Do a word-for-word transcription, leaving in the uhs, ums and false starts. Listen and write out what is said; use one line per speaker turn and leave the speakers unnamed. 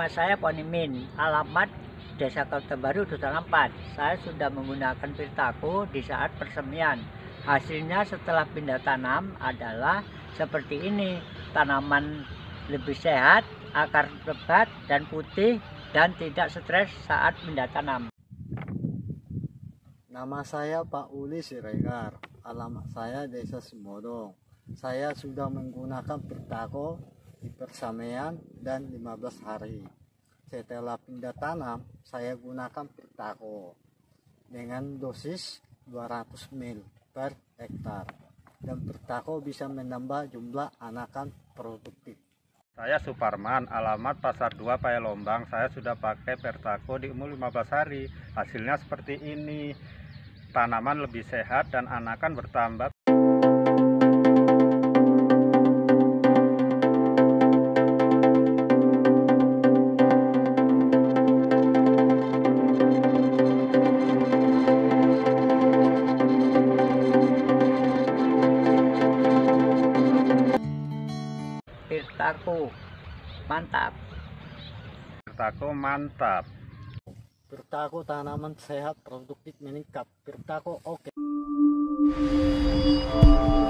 Nama saya Ponimin, alamat Desa Kota Baru, Dusun empat. Saya sudah menggunakan Pirtaco di saat persemian. Hasilnya setelah pindah tanam adalah seperti ini. Tanaman lebih sehat, akar lebat dan putih, dan tidak stres saat pindah tanam.
Nama saya Pak Uli Siregar, alamat saya Desa Sumodong. Saya sudah menggunakan Pirtaco di persamean dan lima belas hari. Setelah pindah tanam, saya gunakan Pirtaco dengan dosis dua ratus mililiter per hektar. Dan Pirtaco bisa menambah jumlah anakan produktif.
Saya Suparman, alamat Pasar dua Payalombang. Saya sudah pakai Pirtaco di umur lima belas hari. Hasilnya seperti ini. Tanaman lebih sehat dan anakan bertambah.
Pirtaco mantap.
Pirtaco mantap.
Pirtaco tanaman sehat, produktif meningkat. Pirtaco oke.